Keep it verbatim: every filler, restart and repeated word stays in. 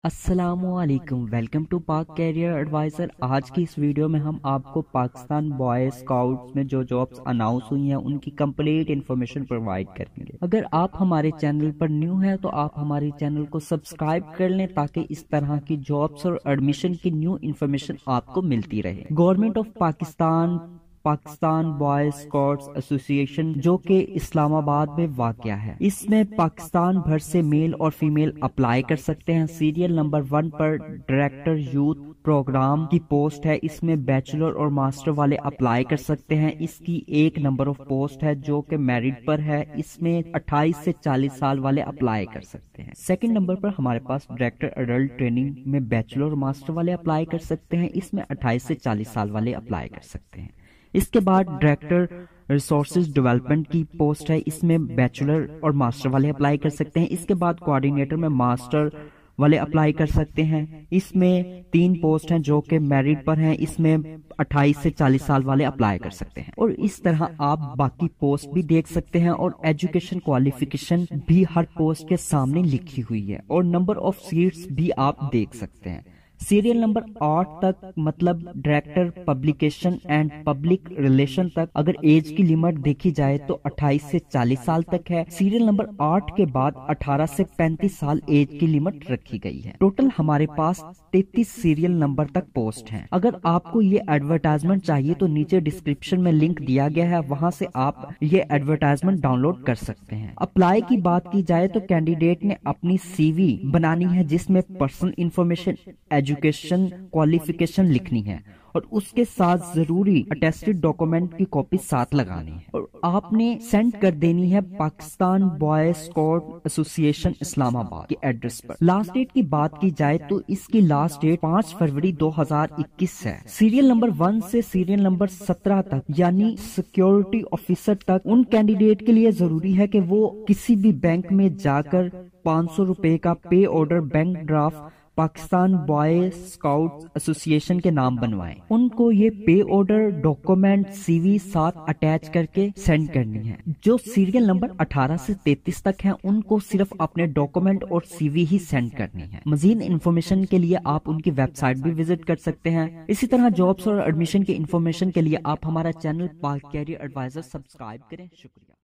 السلام علیکم، welcome to Pak career adviser. آج کی اس ویڈیو میں ہم آپ کو پاکستان بوائز اسکاؤٹس میں جو جابس اناؤنس ہوئی ہیں ان کی کمپلیٹ انفارمیشن پرووائڈ کریں گے۔ اگر آپ ہمارے چینل پر نیو ہیں تو آپ ہمارے چینل کو سبسکرائب کر لیں تاکہ اس طرح کی جابس اور ایڈمیشن کی نیو انفارمیشن آپ کو ملتی رہے۔ Government of Pakistan Pakistan boys scouts association جو کہ اسلام آباد میں واقع ہے، اس میں پاکستان بھر سے میل اور فیمیل اپلائی کر سکتے ہیں۔ سیریل نمبر ون پر ڈائریکٹر یوتھ پروگرام کی پوسٹ ہے، اس میں بیچلر اور ماسٹر والے اپلائی کر سکتے ہیں۔ اس کی ایک نمبر آف پوسٹ ہے جو کہ میرٹ پر ہے، اس میں اٹھائیس سے چالیس سال والے اپلائی کر سکتے ہیں۔ سیکنڈ نمبر پر ہمارے پاس ڈائریکٹر ایڈلٹ ٹریننگ میں بیچلر اور ماسٹر والے اپلائی کر سکتے ہیں، اس میں اٹھائیس سے چالیس سال والے اپلائی کر سکتے ہیں۔ اس کے بعد ڈائریکٹر ریسورسز ڈیولپمنٹ کی پوسٹ ہے، اس میں بیچلر اور ماسٹر والے اپلائی کر سکتے ہیں۔ اس کے بعد کوآرڈینیٹر میں ماسٹر والے اپلائی کر سکتے ہیں، اس میں تین پوسٹ ہیں جو کہ میرٹ پر ہیں، اس میں اٹھائیس سے چالیس سال والے اپلائی کر سکتے ہیں۔ اور اس طرح آپ باقی پوسٹ بھی دیکھ سکتے ہیں اور ایجوکیشن کوالیفیکیشن بھی ہر پوسٹ کے سامنے لکھی ہوئی ہے اور نمبر آف سیٹس بھی آپ دیکھ سکتے ہیں۔ سیریل نمبر آٹھ تک مطلب director publication and public relation تک اگر ایج کی لمٹ دیکھی جائے تو اٹھائیس سے چالیس سال تک ہے۔ سیریل نمبر آٹھ کے بعد اٹھارہ سے پینتیس سال ایج کی لمٹ رکھی گئی ہے۔ ٹوٹل ہمارے پاس تینتیس سیریل نمبر تک پوسٹ ہیں۔ اگر آپ کو یہ ایڈورٹائزمنٹ چاہیے تو نیچے ڈسکرپشن میں لنک دیا گیا ہے، وہاں سے آپ یہ ایڈورٹائزمنٹ ڈاؤن لوڈ کر سکتے ہیں۔ اپلائی کی بات کی جائے تو کینڈیڈیٹ نے اپنی سی وی بنانی ہے جس میں پرسنل انفارمیشن، ایجوکیشن کوالیفیکیشن لکھنی ہے اور اس کے ساتھ ضروری اٹیسٹڈ ڈاکومنٹ کی کاپی ساتھ لگانی ہے اور آپ نے سینڈ کر دینی ہے پاکستان بوائز اسکاؤٹ ایسوسی ایشن اسلام آباد کے ایڈریس پر۔ لاسٹ ڈیٹ کی بات کی جائے تو اس کی لاسٹ ڈیٹ پانچ فروری دو ہزار اکیس ہے۔ سیریل نمبر ون سے سیریل نمبر سترہ تک یعنی سیکیورٹی آفیسر تک ان کینڈیڈیٹ کے لیے ضروری ہے کہ وہ کسی بھی بینک میں جا کر پانچ سو روپے کا pay order bank draft Pakistan boys scout association کے نام بنوائیں۔ ان کو یہ پے آرڈر ڈاکومنٹ سی وی ساتھ اٹیچ کر کے سینڈ کرنی ہے۔ جو سیریل نمبر اٹھارہ سے تینتیس تک ہیں ان کو صرف اپنے ڈاکومنٹ اور سی وی ہی سینڈ کرنی ہے۔ مزید انفارمیشن کے لیے آپ ان کی ویب سائٹ بھی وزٹ کر سکتے ہیں۔ اسی طرح جابس اور ایڈمیشن کی انفارمیشن کے لیے آپ ہمارا چینل پاک کیریئر ایڈوائزر سبسکرائب کریں۔ شکریہ۔